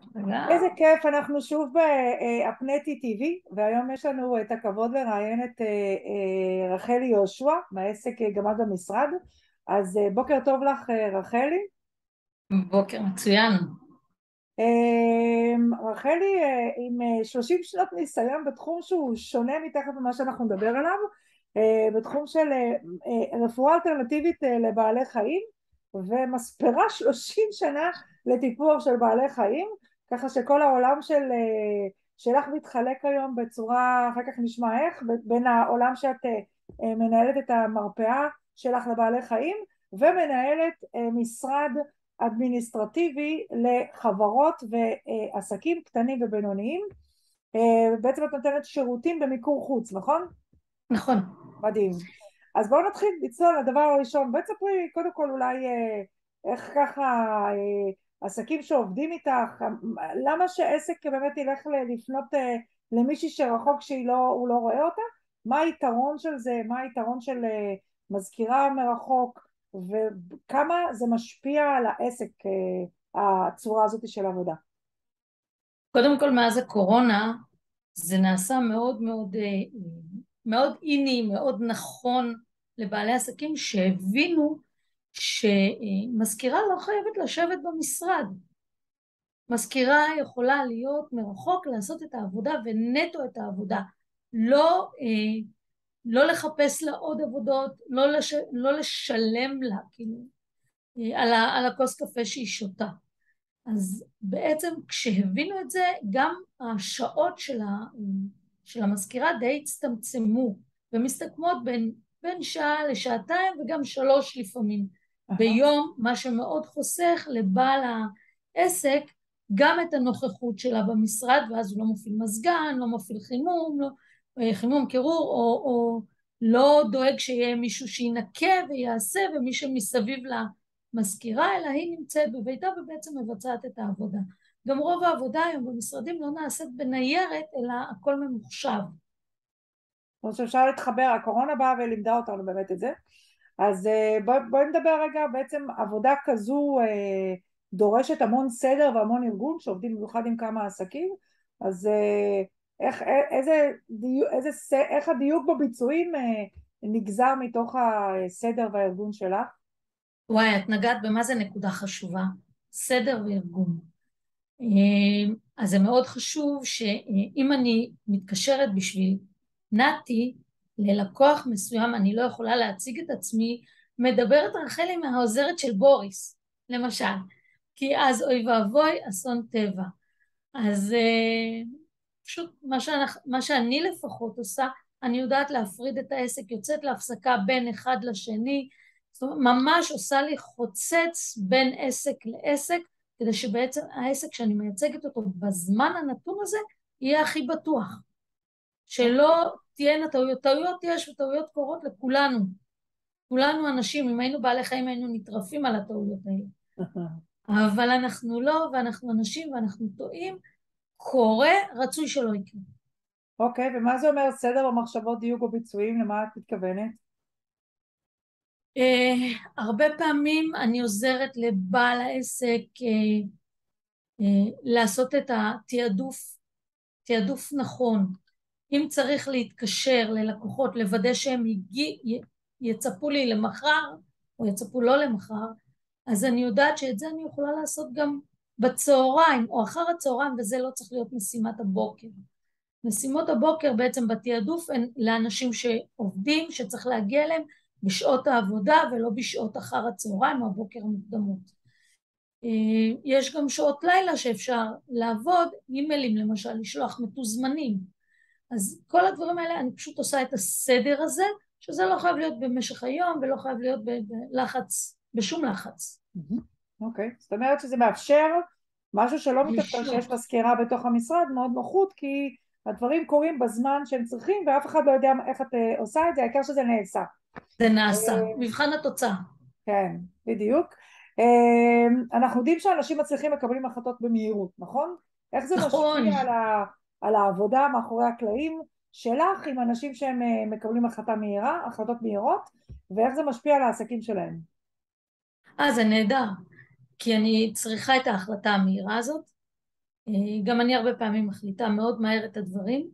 איזה וגם כיף, אנחנו שוב בהפנטי טיווי, והיום יש לנו את הכבוד לראיין את רחלי יהושע מהעסק גמד במשרד. אז בוקר טוב לך, רחלי. בוקר מצוין. רחלי עם 30 שנות ניסיון בתחום שהוא שונה מתחת ממה שאנחנו נדבר עליו, בתחום של רפואה אלטרנטיבית לבעלי חיים, ומספרה 30 שנה לטיפוח של בעלי חיים, ככה שכל העולם שלך מתחלק היום בצורה, אחר כך נשמע איך, בין העולם שאת מנהלת את המרפאה שלך לבעלי חיים, ומנהלת משרד אדמיניסטרטיבי לחברות ועסקים קטנים ובינוניים. בעצם את נותנת שירותים במיקור חוץ, נכון? נכון. מדהים. אז בואו נתחיל לצלול לדבר הראשון. בואי תספרי קודם כל אולי איך ככה עסקים שעובדים איתך, למה שעסק באמת ילך לפנות למישהי שרחוק שהוא לא רואה אותה? מה היתרון של זה? מה היתרון של מזכירה מרחוק? וכמה זה משפיע על העסק, הצורה הזאת של עבודה? קודם כל, מאז הקורונה זה נעשה מאוד מאוד מאוד איני, מאוד נכון לבעלי עסקים שהבינו שמזכירה לא חייבת לשבת במשרד. מזכירה יכולה להיות מרחוק, לעשות את העבודה ונטו את העבודה. לא לחפש לה עוד עבודות, לא לשלם לה, כאילו, על הכוס קפה שהיא שותה. אז בעצם כשהבינו את זה, גם השעות של המזכירה די הצטמצמו, ומסתכמות בין שעה לשעתיים וגם 3 לפעמים אהה. ביום, מה שמאוד חוסך לבעל העסק גם את הנוכחות שלה במשרד, ואז הוא לא מפעיל מזגן, לא מפעיל חימום, חימום קירור, או לא דואג שיהיה מישהו שינקה ויעשה, ומי שמסביב למזכירה, אלא היא נמצאת בביתה ובעצם מבצעת את העבודה. גם רוב העבודה היום במשרדים לא נעשית בניירת, אלא הכל ממוחשב. אני חושבת שאפשר להתחבר, הקורונה באה ולימדה אותנו באמת את זה. אז בואי נדבר רגע, בעצם עבודה כזו דורשת המון סדר והמון ארגון, שעובדים במיוחד עם כמה עסקים. אז איך הדיוק בביצועים נגזר מתוך הסדר והארגון שלך? וואי, את נגעת במה זה נקודה חשובה, סדר וארגון. אז זה מאוד חשוב שאם אני מתקשרת בשביל נתי ללקוח מסוים, אני לא יכולה להציג את עצמי, מדברת רחלי מהעוזרת של בוריס, למשל, כי אז אוי ואבוי אסון טבע. אז פשוט מה שאני לפחות עושה, אני יודעת להפריד את העסק, יוצאת להפסקה בין אחד לשני, זאת אומרת, ממש עושה לי חוצץ בין עסק לעסק, כדי שבעצם העסק שאני מייצגת אותו בזמן הנתון הזה, יהיה הכי בטוח. שלא תהיינה טעויות, טעויות יש וטעויות קורות לכולנו. כולנו אנשים, אם היינו בעלי חיים היינו נטרפים על הטעויות האלה. אבל אנחנו לא, ואנחנו אנשים ואנחנו טועים, קורה, רצוי שלא יקרה. אוקיי, ומה זה אומר סדר במחשבות, דיוק וביצועים? למה את מתכוונת? הרבה פעמים אני עוזרת לבעל העסק לעשות את התעדוף, תעדוף נכון. אם צריך להתקשר ללקוחות, לוודא שהם יצפו לי למחר, או יצפו לא למחר, אז אני יודעת שאת זה אני יכולה לעשות גם בצהריים, או אחר הצהריים, וזה לא צריך להיות משימת הבוקר. משימות הבוקר בעצם בתעדוף הן לאנשים שעובדים, שצריך להגיע אליהם בשעות העבודה ולא בשעות אחר הצהריים או הבוקר המוקדמות. יש גם שעות לילה שאפשר לעבוד, אימיילים למשל, לשלוח מתוזמנים. אז כל הדברים האלה אני פשוט עושה את הסדר הזה, שזה לא חייב להיות במשך היום ולא חייב להיות בלחץ, בשום לחץ. אוקיי, זאת אומרת שזה מאפשר משהו שלא מתאפשר שיש גמישות. מזכירה בתוך המשרד, מאוד נוחות, כי הדברים קורים בזמן שהם צריכים ואף אחד לא יודע איך את עושה את זה, העיקר שזה נעשה. זה נעשה, מבחן התוצאה. כן, בדיוק. אנחנו יודעים שאנשים מצליחים מקבלים החלטות במהירות, נכון? איך זה נכון. משפיע על העבודה מאחורי הקלעים שלך עם אנשים שהם מקבלים החלטות מהירות, ואיך זה משפיע על העסקים שלהם? זה נהדר, כי אני צריכה את ההחלטה המהירה הזאת, גם אני הרבה פעמים מחליטה מאוד מהר את הדברים,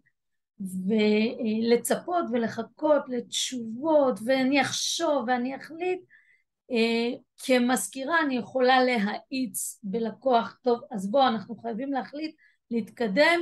ולצפות ולחכות לתשובות, ואני אחשוב ואני אחליט, כמזכירה אני יכולה להאיץ בלקוח, טוב אז בוא אנחנו חייבים להחליט להתקדם,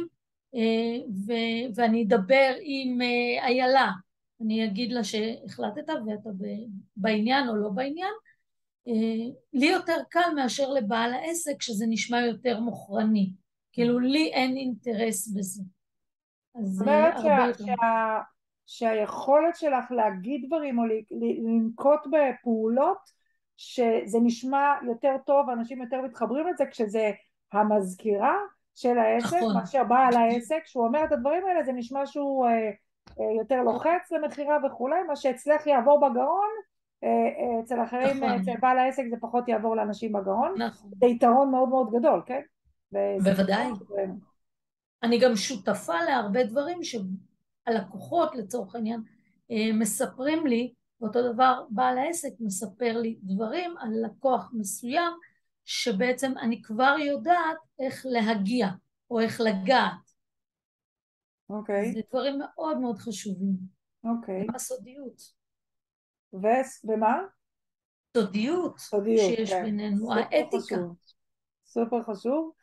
ואני אדבר עם איילה, אני אגיד לה שהחלטת ואתה בעניין או לא בעניין, לי יותר קל מאשר לבעל העסק שזה נשמע יותר מוכרני, כאילו לי אין אינטרס בזה, זאת אז אומרת הרבה יותר. שהיכולת שלך להגיד דברים או לנקוט בפעולות שזה נשמע יותר טוב, אנשים יותר מתחברים לזה כשזה המזכירה של העסק נכון, מאשר בעל העסק, שהוא אומר את הדברים האלה, זה נשמע שהוא יותר לוחץ למכירה וכולי, מה שאצלך יעבור בגרון, אצל אחרים, נכון, אצל בעל העסק זה פחות יעבור לאנשים בגרון, נכון, זה יתרון מאוד מאוד גדול, כן? וסיפור בוודאי. שזה... אני גם שותפה להרבה דברים שהלקוחות לצורך העניין מספרים לי, ואותו דבר בעל העסק מספר לי דברים על לקוח מסוים, שבעצם אני כבר יודעת איך להגיע או איך לגעת. אוקיי, זה דברים מאוד מאוד חשובים. גם אוקיי. הסודיות, ומה? סודיות סודיות, שיש כן, בינינו, סופר האתיקה. חשוב, סופר חשוב.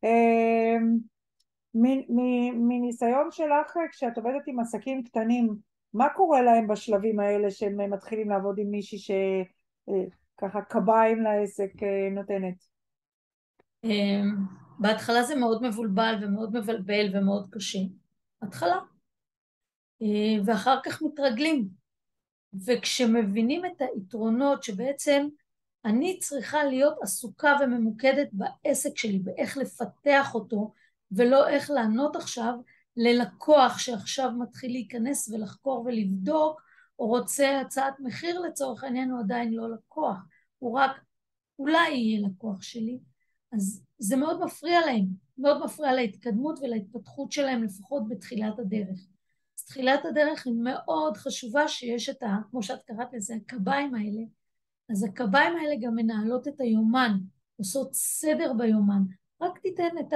מניסיון שלך, כשאת עובדת עם עסקים קטנים, מה קורה להם בשלבים האלה שהם מתחילים לעבוד עם מישהי שככה קביים לעסק נותנת? אמ, בהתחלה זה מאוד מבולבל ומאוד מבלבל ומאוד קשה. התחלה. ואחר כך מתרגלים. וכשמבינים את היתרונות שבעצם אני צריכה להיות עסוקה וממוקדת בעסק שלי, באיך לפתח אותו, ולא איך לענות עכשיו ללקוח שעכשיו מתחיל להיכנס ולחקור ולבדוק, או רוצה הצעת מחיר לצורך העניין, הוא עדיין לא לקוח, הוא רק אולי יהיה לקוח שלי, אז זה מאוד מפריע להם, מאוד מפריע להתקדמות ולהתפתחות שלהם, לפחות בתחילת הדרך. אז תחילת הדרך היא מאוד חשובה שיש את כמו שאת קראת לזה, הקביים האלה. אז הקביים האלה גם מנהלות את היומן, עושות סדר ביומן. רק תיתן את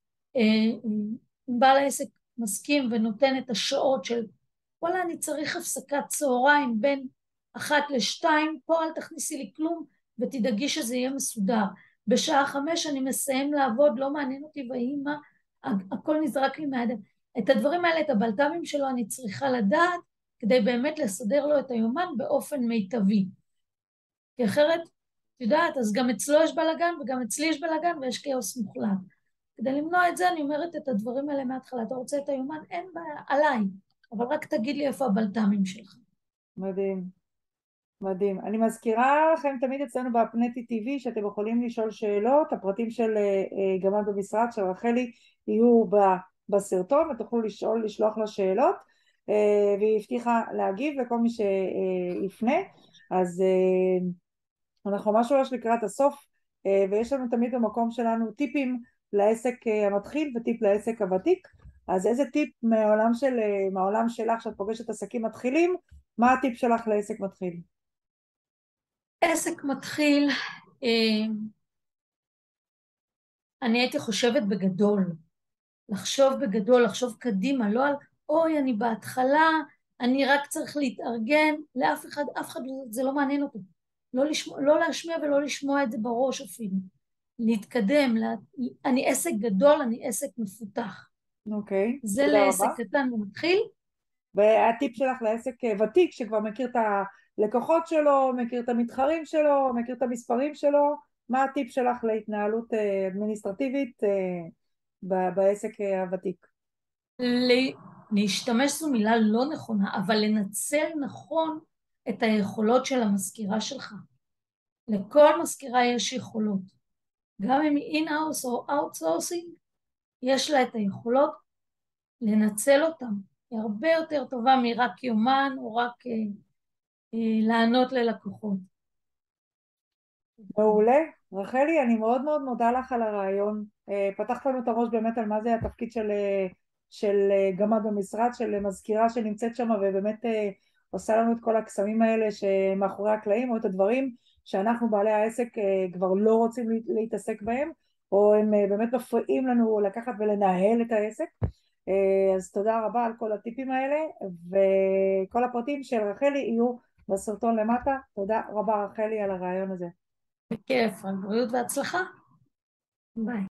אם בעל העסק מסכים ונותן את השעות של וואלה אני צריך הפסקת צהריים בין 1 ל-2, פה אל תכניסי לי כלום ותדאגי שזה יהיה מסודר. בשעה 5 אני מסיים לעבוד, לא מעניין אותי ויהי מה, הכל נזרק לי מהידיים. את הדברים האלה, את הבלת"מים שלו אני צריכה לדעת כדי באמת לסדר לו את היומן באופן מיטבי. כי אחרת, את יודעת, אז גם אצלו יש בלגן וגם אצלי יש בלגן ויש כאוס מוחלט. כדי למנוע את זה אני אומרת את הדברים האלה מההתחלה. אתה רוצה את היומן? אין בעיה, עליי. אבל רק תגיד לי איפה הבלת"מים שלך. מדהים, מדהים. אני מזכירה לכם תמיד אצלנו באפנטי TV שאתם יכולים לשאול שאלות, הפרטים של גמד במשרד של רחלי יהיו בסרטון ותוכלו לשלוח לה שאלות, והיא הבטיחה להגיב לכל מי שיפנה. אז אנחנו ממש לקראת הסוף, ויש לנו תמיד במקום שלנו טיפים לעסק המתחיל וטיפ לעסק הוותיק. אז איזה טיפ מהעולם שלך שאת פוגשת עסקים מתחילים, מה הטיפ שלך לעסק מתחיל? עסק מתחיל, אני הייתי חושבת בגדול, לחשוב בגדול, לחשוב קדימה, לא על אוי אני בהתחלה, אני רק צריך להתארגן, לאף אחד, אף אחד זה לא מעניין אותו. לא להשמיע ולא לשמוע את זה בראש אפילו. להתקדם, אני עסק גדול, אני עסק מפותח. אוקיי, זה תודה רבה. לעסק קטן ומתחיל. והטיפ שלך לעסק ותיק שכבר מכיר את הלקוחות שלו, מכיר את המתחרים שלו, מכיר את המספרים שלו, מה הטיפ שלך להתנהלות אדמיניסטרטיבית בעסק הוותיק? להשתמש זו מילה לא נכונה, אבל לנצל נכון את היכולות של המזכירה שלך. לכל מזכירה יש יכולות. גם אם היא אין-האוס או אאוטסורסינג, יש לה את היכולות לנצל אותם. היא הרבה יותר טובה מרק יומן או רק לענות ללקוחות. מעולה. רחלי, אני מאוד מאוד מודה לך על הרעיון. פתחת לנו את הראש באמת על מה זה התפקיד של גמד במשרד, של מזכירה שנמצאת שם ובאמת עושה לנו את כל הקסמים האלה שמאחורי הקלעים, או את הדברים שאנחנו בעלי העסק כבר לא רוצים להתעסק בהם, או הם באמת מפריעים לנו לקחת ולנהל את העסק. אז תודה רבה על כל הטיפים האלה, וכל הפרטים של רחלי יהיו בסרטון למטה. תודה רבה רחלי על הרעיון הזה. בכיף, על בריאות והצלחה. ביי.